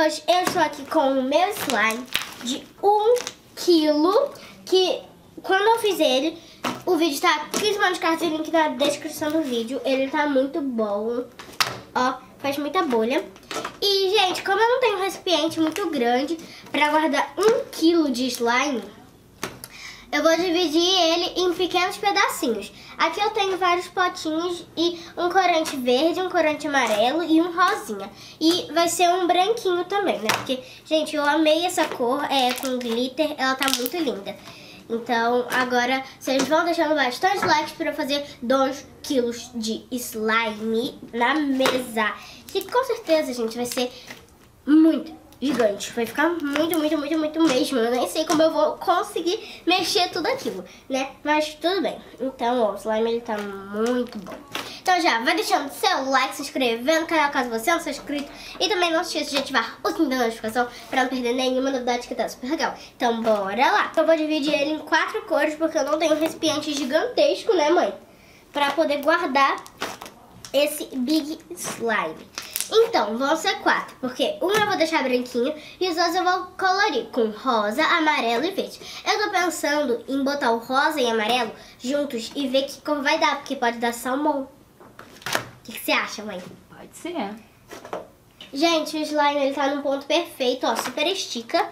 Hoje eu estou aqui com o meu slime de 1 quilo, que quando eu fiz ele, o vídeo tá 15 minutos de carta e link na descrição do vídeo. Ele tá muito bom, ó, faz muita bolha. E, gente, como eu não tenho um recipiente muito grande pra guardar 1 quilo de slime, eu vou dividir ele em pequenos pedacinhos. Aqui eu tenho vários potinhos e um corante verde, um corante amarelo e um rosinha. E vai ser um branquinho também, né? Porque, gente, eu amei essa cor, com glitter, ela tá muito linda. Então, agora, vocês vão deixando bastante likes pra eu fazer 2 quilos de slime na mesa. Que com certeza, gente, vai ser muito gigante. Vai ficar muito mesmo. Eu nem sei como eu vou conseguir mexer tudo aquilo, né? Mas tudo bem. Então, ó, o slime ele tá muito bom. Então já vai deixando seu like, se inscrevendo no canal caso você não seja inscrito. E também não se esqueça de ativar o sininho da notificação pra não perder nenhuma novidade que tá super legal. Então bora lá. Eu vou dividir ele em 4 cores porque eu não tenho um recipiente gigantesco, né, mãe? Pra poder guardar esse big slime. Então, vão ser 4, porque um eu vou deixar branquinho e os outros eu vou colorir com rosa, amarelo e verde. Eu tô pensando em botar o rosa e amarelo juntos e ver que cor vai dar, porque pode dar salmão. O que você acha, mãe? Pode ser. Gente, o slime ele tá num ponto perfeito, ó, super estica.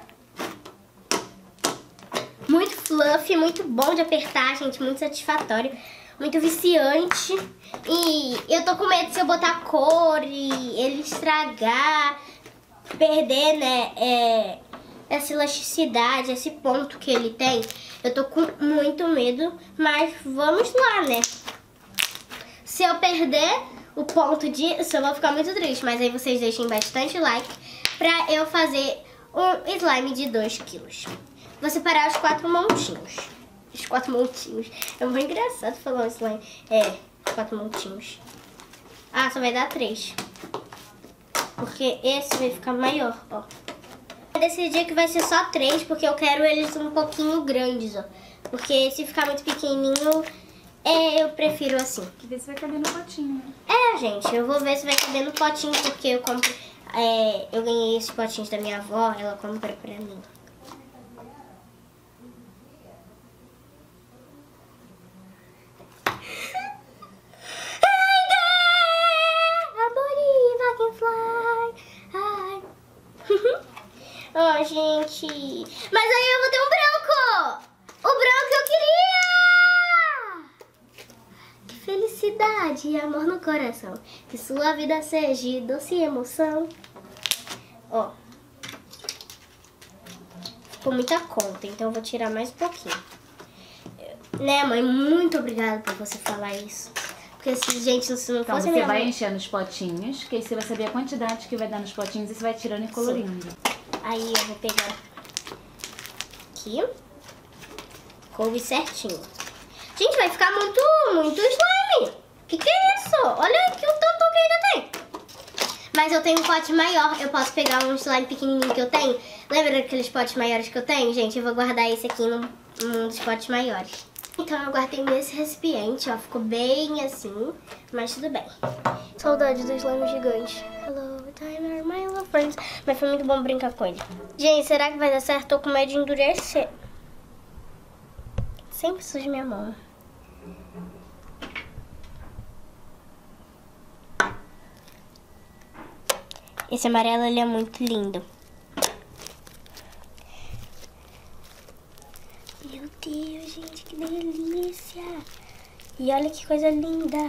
Muito fluffy, muito bom de apertar, gente, muito satisfatório. Muito viciante. E eu tô com medo se eu botar cor e ele estragar, perder, né, essa elasticidade, esse ponto que ele tem. Eu tô com muito medo, mas vamos lá, né? Se eu perder o ponto disso, eu vou ficar muito triste. Mas aí vocês deixem bastante like pra eu fazer um slime de 2 quilos. Vou separar os 4 montinhos. Os 4 montinhos. É muito engraçado falar isso lá. 4 montinhos. Ah, só vai dar 3. Porque esse vai ficar maior, ó. Eu decidi que vai ser só 3, porque eu quero eles um pouquinho grandes, ó. Porque se ficar muito pequenininho, eu prefiro assim. Que ver se vai caber no potinho. Gente, eu vou ver se vai caber no potinho, porque eu compro... eu ganhei esses potinhos da minha avó, ela comprou pra mim. Oh, gente. Mas aí eu vou ter um branco. O branco que eu queria. Que felicidade e amor no coração. Que sua vida seja doce emoção. Ó. Ficou muita conta, então eu vou tirar mais um pouquinho. Né, mãe? Muito obrigada por você falar isso. Porque, gente, se não fosse você vai enchendo os potinhos, que aí você vai saber a quantidade que vai dar nos potinhos e você vai tirando e colorindo. Sim. Aí eu vou pegar aqui. Coube certinho. Gente, vai ficar muito slime. Que é isso? Olha aqui o tanto que ainda tem. Mas eu tenho um pote maior. Eu posso pegar um slime pequenininho que eu tenho. Lembra daqueles potes maiores que eu tenho? Gente, eu vou guardar esse aqui num dos potes maiores. Então eu guardei nesse recipiente, ó. Ficou bem assim, mas tudo bem. Saudade do slime gigante. Hello, time are my little friends. Mas foi muito bom brincar com ele. Gente, será que vai dar certo? Tô com medo de endurecer. Sempre sujo minha mão. Esse amarelo, ele é muito lindo. Meu Deus, gente, que delícia! E olha que coisa linda!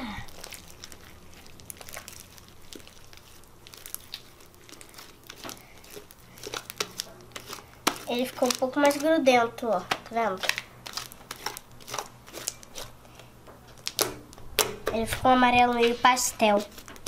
Ele ficou um pouco mais grudento, ó. Tá vendo? Ele ficou um amarelo meio pastel.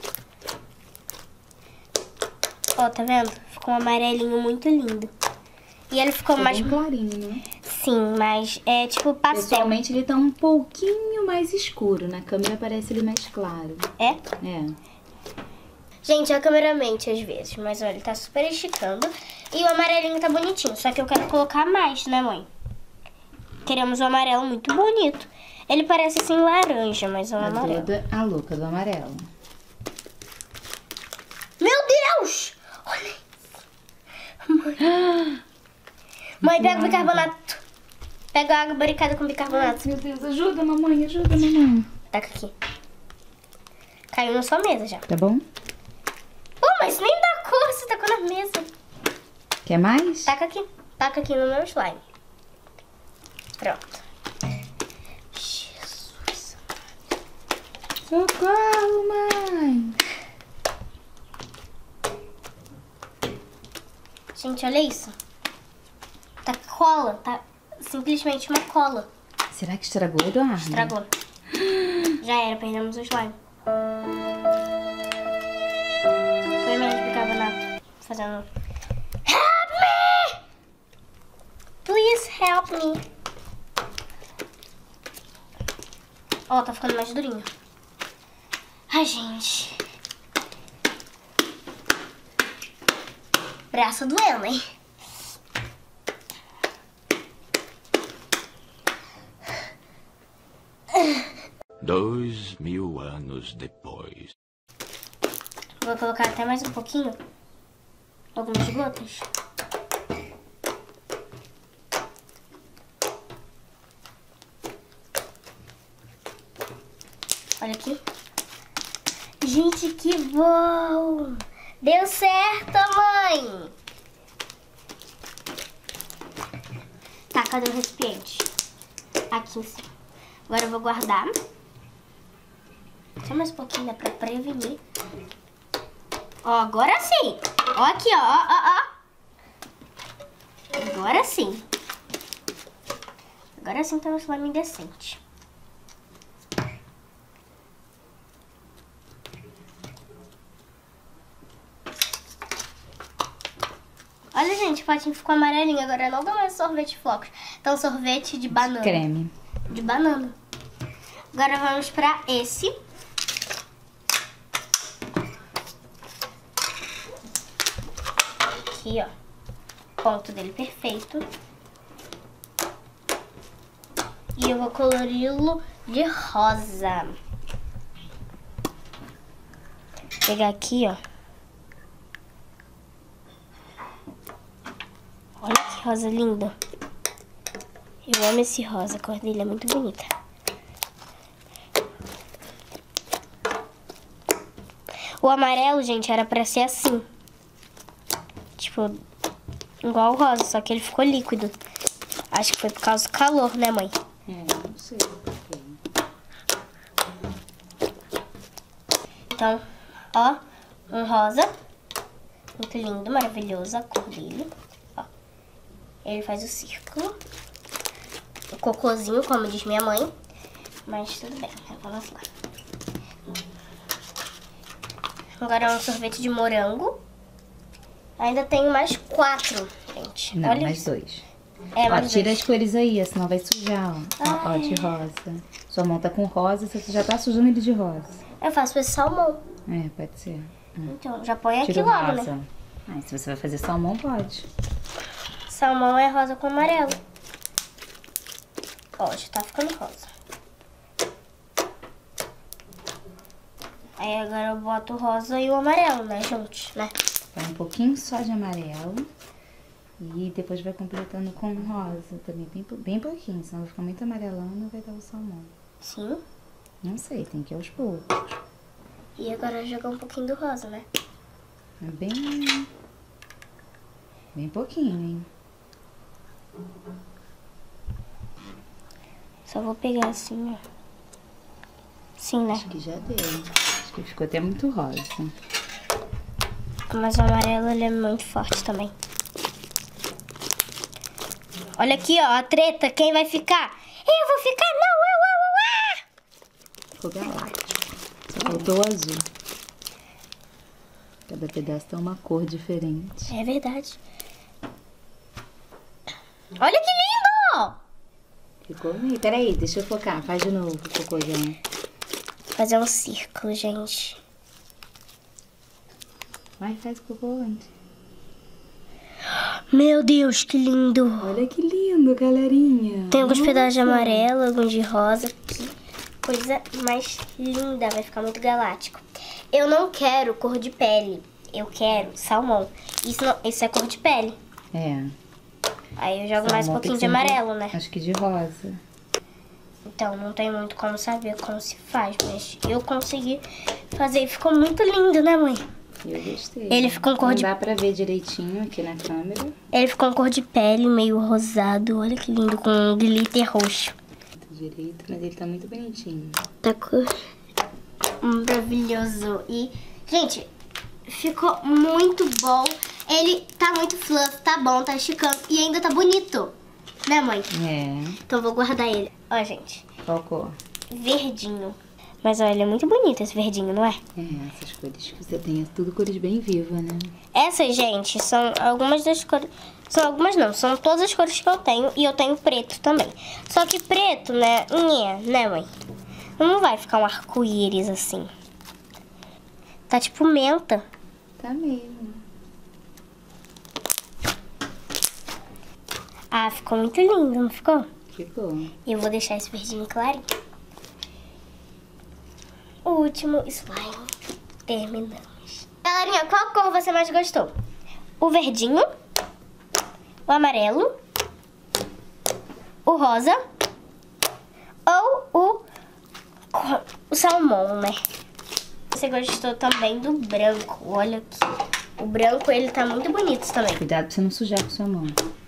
Ó, tá vendo? Ficou um amarelinho muito lindo. E ele ficou mais... bem clarinho, né? Sim, mas é tipo pastel. Pessoalmente ele tá um pouquinho mais escuro. Na câmera parece ele mais claro. É? É. Gente, a câmera mente às vezes, mas olha, ele tá super esticando. E o amarelinho tá bonitinho, só que eu quero colocar mais, né, mãe? Queremos um amarelo muito bonito. Ele parece assim laranja, mas é um amarelo. Toda a louca do amarelo. Meu Deus! Olha isso! Mãe, pega o bicarbonato. Pega a água barricada com bicarbonato. Meu Deus, ajuda, mamãe, ajuda, mamãe. Taca aqui. Caiu na sua mesa já. Tá bom? Mas nem dá cor, você tacou na mesa. Quer mais? Taca aqui no meu slime. Pronto. Jesus. Socorro, mãe. Gente, olha isso. Tá cola, tá simplesmente uma cola. Será que estragou, Eduardo? Estragou. Já era, perdemos o slime. Foi menos bicarbonato. Fazendo... Help me! Please help me. Ó, tá ficando mais durinho. Ai, gente. Braço doendo, hein? Dois 2000 anos depois. Vou colocar até mais um pouquinho. Algumas gotas. Olha aqui. Gente, que bom! Deu certo, mãe! Tá, cadê o recipiente? Aqui em cima. Agora eu vou guardar. Só mais um pouquinho, né, pra prevenir. Ó, agora sim. Ó aqui, ó. Agora sim. Agora sim tá um slime decente. Olha, gente, o potinho ficou amarelinho. Agora não dá mais sorvete flocos. Então, sorvete de banana. Creme. De banana. Agora vamos pra esse. Aqui, ó. Ponto dele perfeito. E eu vou colori-lo de rosa. Vou pegar aqui, ó. Olha que rosa linda. Eu amo esse rosa, a cor dele é muito bonita. O amarelo, gente, era pra ser assim. Tipo, igual o rosa, só que ele ficou líquido. Acho que foi por causa do calor, né, mãe? Não sei. Então, ó, um rosa. Muito lindo, maravilhoso a cor dele. Ó, ele faz o círculo. O cocôzinho, como diz minha mãe. Mas tudo bem, vamos lá. Agora é um sorvete de morango. Ainda tenho mais 4, gente. Não, olha mais isso. 2. É, Ó, mais tira 2. as cores aí, senão vai sujar, ó. Ó, de rosa. Sua mão tá com rosa, você já tá sujando ele de rosa. Eu faço esse salmão. É, pode ser. Então, já põe aqui Tira o logo, rosa. né? Ah, se você vai fazer salmão, pode. Salmão é rosa com amarelo. Ó, já tá ficando rosa. Aí agora eu boto o rosa e o amarelo, né, juntos, né? Vai um pouquinho só de amarelo. E depois vai completando com rosa também, bem pouquinho, senão vai ficar muito amarelando e vai dar o salmão. Sim. Não sei, tem que ir aos poucos. E agora jogar um pouquinho do rosa, né? É bem pouquinho, hein? Só vou pegar assim, ó. Sim, né? Acho que já deu. Acho que ficou até muito rosa. Mas o amarelo, ele é muito forte também. Olha aqui, ó, a treta. Quem vai ficar? Eu vou ficar, não, Ficou galáctico. Só faltou o azul. Cada pedaço tem uma cor diferente. É verdade. Olha que lindo! Ficou meio... Peraí, deixa eu focar. Faz de novo o cocôzão. Fazer um círculo, gente. Vai, faz o cocô onde? Meu Deus, que lindo! Olha que lindo, galerinha. Tem alguns pedaços de amarelo, alguns de rosa. Que coisa mais linda, vai ficar muito galáctico. Eu não quero cor de pele. eu quero salmão. Isso é cor de pele. É. Aí eu jogo mais um pouquinho de amarelo, né? Acho que de rosa. Então, não tem muito como saber como se faz, mas eu consegui fazer e ficou muito lindo, né, mãe? Eu gostei. Ele ficou com cor de... Não dá pra ver direitinho aqui na câmera. Ele ficou com cor de pele, meio rosado. Olha que lindo, com glitter roxo. Direito, mas ele tá muito bonitinho. Tá maravilhoso. E, gente, ficou muito bom. Ele tá muito fluff, tá bom, tá esticando e ainda tá bonito. Né, mãe? É. Então eu vou guardar ele. Ó, gente. Qual cor? Verdinho. Mas olha, é muito bonito esse verdinho, não é? É, essas cores que você tem, é tudo cores bem vivas, né? Essas, gente, são algumas das cores... São algumas não, são todas as cores que eu tenho. E eu tenho preto também. Só que preto, né, né, mãe? Não vai ficar um arco-íris assim. Tá tipo menta. Tá mesmo. Ah, ficou muito lindo, não ficou? Ficou. E eu vou deixar esse verdinho clarinho. O último slime. Terminamos. Galerinha, qual cor você mais gostou? O verdinho? O amarelo? O rosa? Ou o salmão, né? Você gostou também do branco. Olha aqui. O branco, ele tá muito bonito também. Cuidado pra você não sujar com sua mão.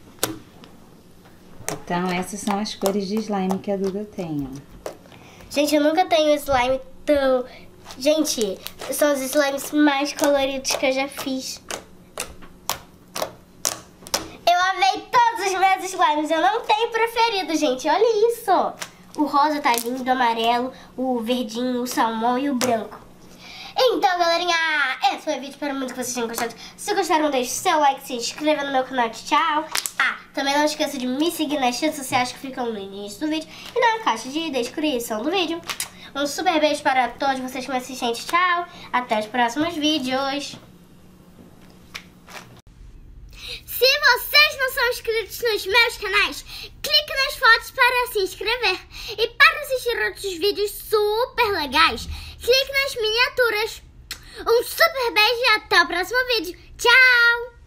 Então, essas são as cores de slime que a Duda tem, ó. Gente, eu nunca tenho slime tão... Gente, são os slimes mais coloridos que eu já fiz. Eu amei todos os meus slimes. Eu não tenho preferido, gente. Olha isso. O rosa tá lindo, o amarelo, o verdinho, o salmão e o branco. Então, galerinha, esse foi o vídeo. Espero muito que vocês tenham gostado. Se gostaram, deixe seu like, se inscreva no meu canal. Tchau. Ah, também não esqueça de me seguir nas redes sociais que ficam no início do vídeo e na caixa de descrição do vídeo. Um super beijo para todos vocês que me assistem. Tchau. Até os próximos vídeos. Se vocês não são inscritos nos meus canais, clique nas fotos para se inscrever. E para assistir outros vídeos super legais, clique nas miniaturas. Um super beijo e até o próximo vídeo. Tchau!